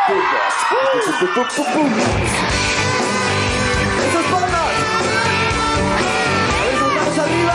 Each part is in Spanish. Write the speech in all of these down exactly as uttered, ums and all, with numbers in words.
¡Esos palmas! ¡Esos manos arriba!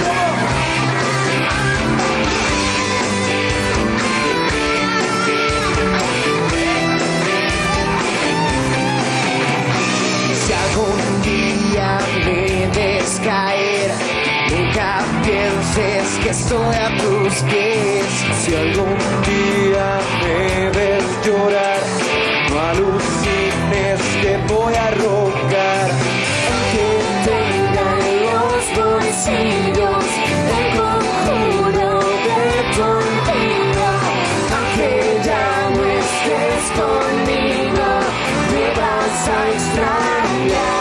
Si algún día me ves caer, nunca pienses que estoy a tus pies. Si algún día me ves llorar, no alucines que voy a rogar. Que tenga en los bolsillos el conjuro de tu olvido. Aunque ya no estés conmigo, me vas a extrañar.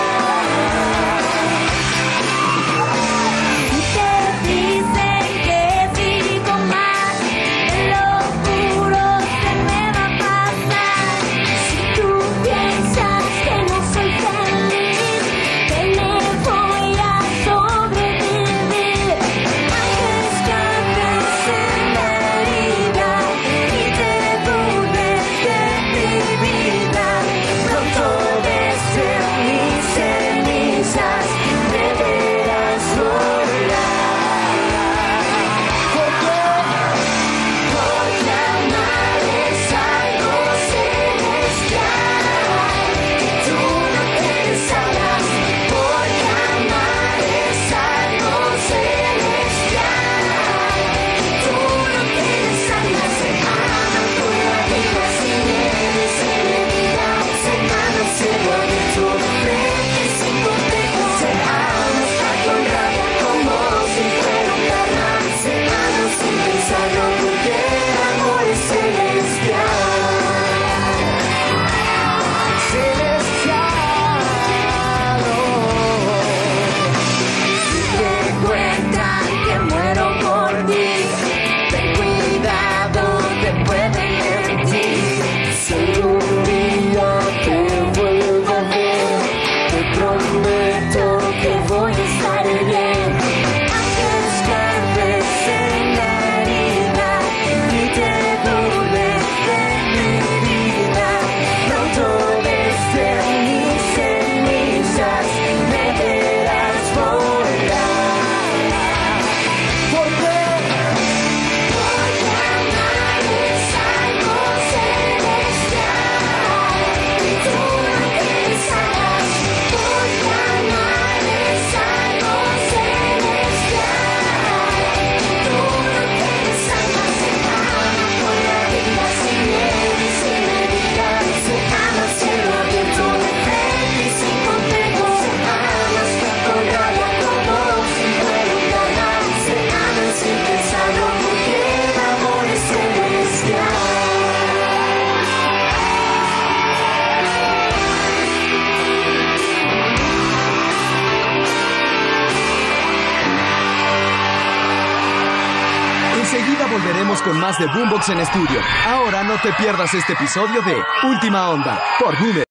Enseguida volveremos con más de Boombox en estudio. Ahora no te pierdas este episodio de Última Onda por Boomer.